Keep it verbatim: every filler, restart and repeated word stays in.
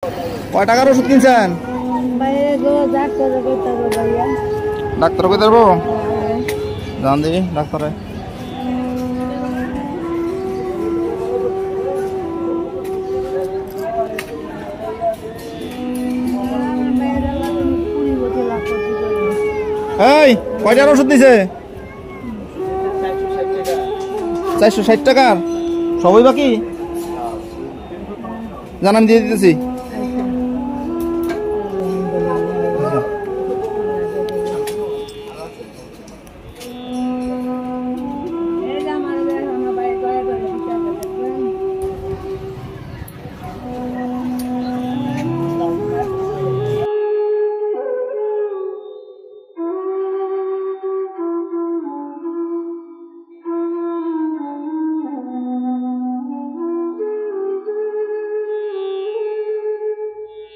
কয় টাকার ওষুধ কিনছেন? ডাক্তার কই দেবো জান দিই ডাক্তারে। এই কয়টার ওষুধ দিছে? চারশো ষাট টাকার সবই বাকি জানান দিয়ে দিতেছি।